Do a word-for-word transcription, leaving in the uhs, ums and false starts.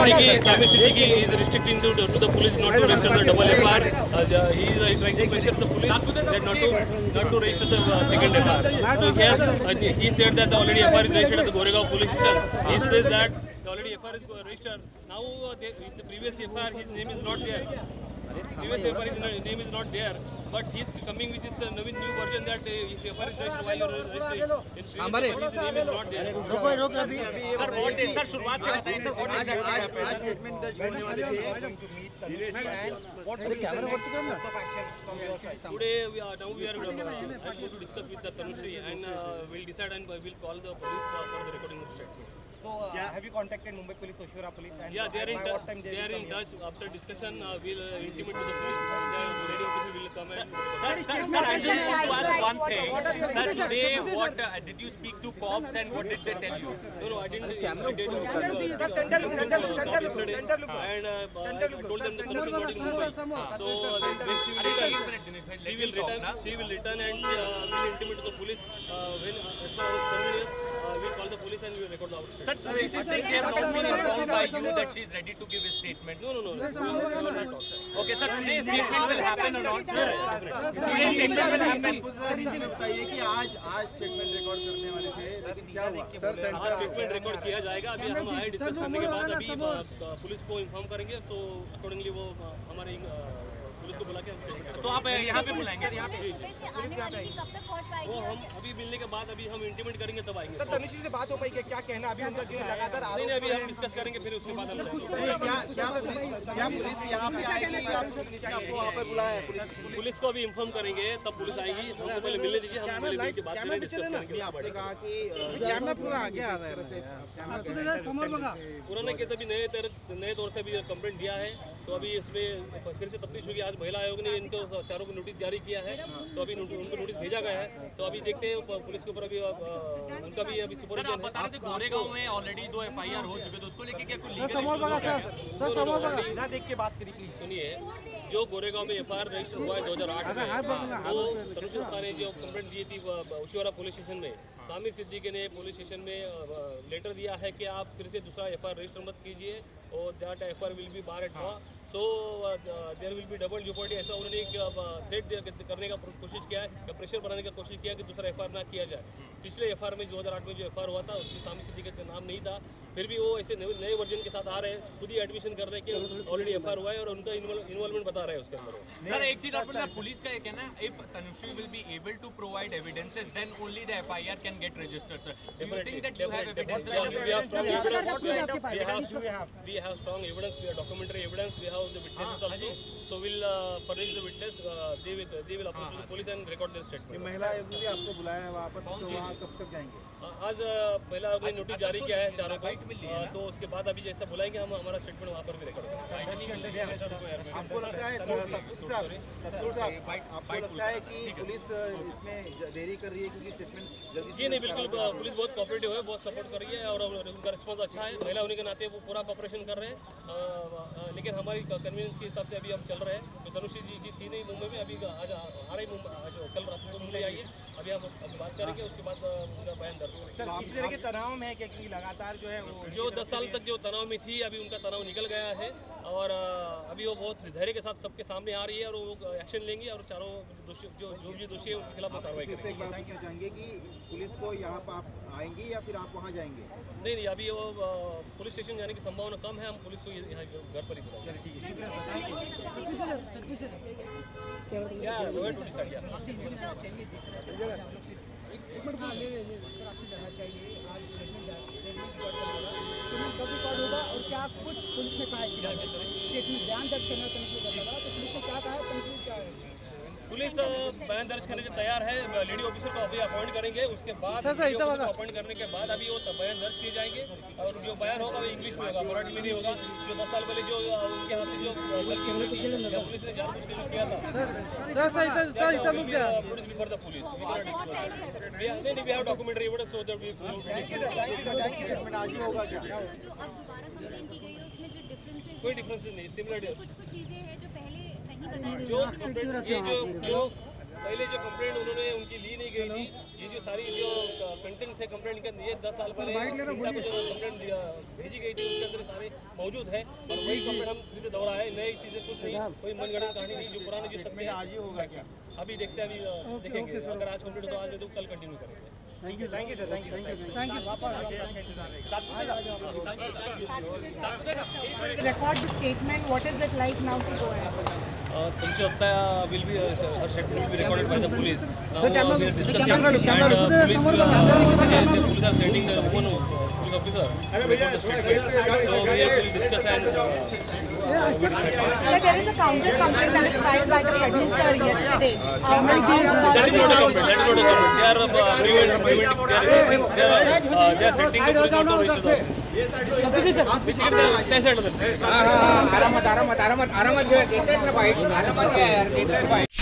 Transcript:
Siddiqui, Samir Siddiqui is restricting to, to the police not to register the double F I R. Uh, he is uh, trying to pressure the police that not to not to register the uh, second F I R. So here uh, he said that the already F I R is registered at the Goregaon police station. He says that the already F I R is registered. Now uh, they, in the previous F I R his name is not there. Previous F I R his name is not there. But he is coming with this uh, new version that uh, if F I R is registered, why you are registering? In previous F I R his name is not there. रुको रुको अभी sir what is sir शुरुआत से बताइए sir what is आज आज statement दर्ज होने वाले थे कैमरा वर्क करना Today we are now we are uh, going to discuss with the Tanushree and uh, we'll decide and we'll call the police uh, for the recording of statement. So uh, yeah. have you contacted Mumbai Police, Oshura Police? And yeah, they are in touch. They, they are in touch. After discussion, uh, we'll uh, intimate to the police. The radio officer will come and. Sir, sir, sir, I just want to ask one thing. Sir, today, what uh, did you speak to cops and what did they tell you? No, no, I didn't. I didn't. Sir, center look, center look, center look, center look. And uh, I told them the Tanushree not in Mumbai. So uh, when she will return, she will return. She will return and uh, will intimate to the police. Uh, when uh, as far as convenience, uh, we'll call the police and we'll record the outstanding. Sir, police is saying they have not been informed by you that she is ready to give a statement. No, no, no. Okay, sir, today's statement will happen or not? Today's statement will happen. बताइए कि आज आज statement record करने वाले थे लेकिन क्या हुआ आज स्टेटमेंट रिकॉर्ड किया जाएगा। अभी हम आए डिस्कस करने के बाद अभी पुलिस को इन्फॉर्म करेंगे। सो अकॉर्डिंगली वो हमारे पुलिस को बुला के हम तो आप यहाँ पे बुलाएंगे यहाँ पे वो हम अभी मिलने के बाद अभी हम इंटीमेट करेंगे तब आएंगे। सर तनुश्री से बात हो पाई क्या कहना अभी उनका क्यों लगातार नहीं नहीं अभी हम डिस्कस करेंगे फिर उसके बाद हम क्या क्या क्या पुलिस यहाँ पे आएगी आपको वहाँ पर बुलाया है पुलिस को अभी इन्फॉर्म करेंगे तब पुलिस आएगी। हमको पहले मिलने दीजिए हम पहले मिल के बात करेंगे डिस्कस करेंगे। आपने कहा कि कैमरा पूरा आगे आ रहा है पुराने केस अभी नए नए तौर से अभी कंप्लेंट दिया है तो अभी इसमें फिर से तफ्तीश होगी। आज महिला आयोग ने इनको चारों को नोटिस जारी किया है तो अभी उनको नोटिस भेजा गया है तो अभी देखते हैं पुलिस के ऊपर अभी उनका भी अभी सुपरविजन है। बता रहे थे गोरेगांव में ऑलरेडी दो एफ आई आर हो चुके तो उसको लेके क्या कुछ इधर देख के बात करिए प्लीज। सुनिए जो गोरेगांव में एफ आई आर रजिस्टर हुआ है दो हजार आठ में वो तनुश्री दत्ता ने जो कंप्लेंट दी थी उशीवारा पुलिस स्टेशन में सामिर सिद्दीकी ने पुलिस स्टेशन में लेटर दिया है कि आप फिर से दूसरा एफ आई आर रजिस्टर मत कीजिए और that F I R will be bar at law so there will be double jeopardy. ऐसा उन्होंने थ्रेट करने का कोशिश किया है या प्रेशर बनाने का कोशिश किया कि दूसरा एफ आई आर ना किया जाए। पिछले एफ आई आर में दो हजार आठ में जो एफ आई आर हुआ था उसकी सामिर सिद्दीकी का नाम नहीं था फिर भी वो ऐसे नए वर्जन के साथ आ रहे हैं खुद ही एडमिशन कर रहे हैं कि ऑलरेडी एफ आई आर हुआ है और उनका इन्वॉल्वमेंट बता रहे हैं उसके अंदर। सर एक चीज और पुलिस का ये कहना है if Tanushree will be able to provide evidences then only the F I R can get registered. Sir do you think that you have evidence? We have strong evidence. We have we have strong evidence. We have documentary evidence. We have the witnesses also. So we'll uh, furnish the witness. Uh, they will they will approach the police and record their statement. महिला आयोग ने आपको बुलाया है वहाँ पर तो वहाँ कब तक जाएंगे? आज महिला आयोग ने नोटिस जारी किया है चारों को तो उसके बाद अभी जैसा बुलाएंगे हम हमारा स्टेटमेंट वहाँ पर भी रिकॉर्ड करेंगे। आपको लगता है आपको लगता है कि पुलिस इसमें देरी कर रही है क्योंकि स्टेटमेंट जल्दी? जी नहीं बिल्कुल पुलिस बहुत कोऑपरेटिव है बहुत सपोर्ट कर रही है और उनका रिस्पॉन्स अच्छा है। महिला होने के नाते वो पूरा कोऑपरेशन कर रहे हैं लेकिन हमारी कन्वीनियंस के हिसाब से अभी हम चल रहे हैं। तो तनुश्री जी जी थी नहीं मुंबई में अभी आज आ रही मुंबई कल रात को मुंबई आई है अभी हम अभी बात करेंगे उसके बाद उनका बयान दर्ज करेंगे। सर किस तरह के तनाव में है क्योंकि लगातार जो है वो जो दस साल तक जो तनाव में थी अभी उनका तनाव निकल गया है और अभी वो बहुत धैर्य के साथ सबके सामने आ रही है और वो एक्शन लेंगी और चारों दोषी जो जो भी दोषी है उनके खिलाफ कार्रवाई करेंगे। चाहेंगे कि पुलिस को यहाँ पर आप आएंगी या फिर आप वहाँ जाएंगे? नहीं नहीं अभी वो पुलिस स्टेशन जाने की संभावना कम है। हम पुलिस को यहाँ घर पर ही होगा और क्या कुछ पुलिस ने कहा है बयान दर्ज करना तो पुलिस ने क्या कहा है? पुलिस बयान दर्ज करने के तैयार है। लेडी ऑफिसर को अभी अपॉइंट करेंगे उसके बाद अपॉइंट करने के बाद अभी वो बयान दर्ज किए जाएंगे और जो बयान होगा वो इंग्लिश में होगा मराठी में नहीं होगा। जो दस साल पहले जो उनके हाथ से जो पुलिस ने जानबूझ के किया था फॉर द पुलिस नहीं we have documentary evidence so that we कोई डिफरेंस नहीं सिमिलर कुछ कुछ चीजें हैं जो पहले नहीं बताई जो ये जो जो पहले जो कंप्लेंट उन्होंने उनकी ली नहीं गई थी, ये जो सारी जो कंटेंट्स है कंप्लेंट के ये दस साल पहले सीता को जो कंप्लेंट भेजी गई थी उसके अंदर सारे मौजूद है और वही कंप्लेंट हम फिर से दोहरा है, नई चीज़ें कुछ नहीं, कोई मनगढ़ंत कहानी नहीं, जो पुराने जो सत्य आज ही होगा क्या? अभी देखते हैं, अभी देखेंगे, अगर आज कंप्लीट तो आज तो कल कंटिन्यू करेंगे। Thank you thank you sir thank you thank you thank you record the statement. What is it like now to go ahead? तुमसे होता है will be her statement will be recorded by the police. Sir camera camera police police are sending one police officer अरे भैया so we will discuss and Sir, there is a counter complaint that is filed by the producer yesterday. Um, that is not a complaint, that is not a complaint. They are uh, prevent, prevent, they are, they are, uh, they are setting the police not to reach the office. आरामात आरामात आरामात आरामात आरामात घेऊया, आरामात घ्या,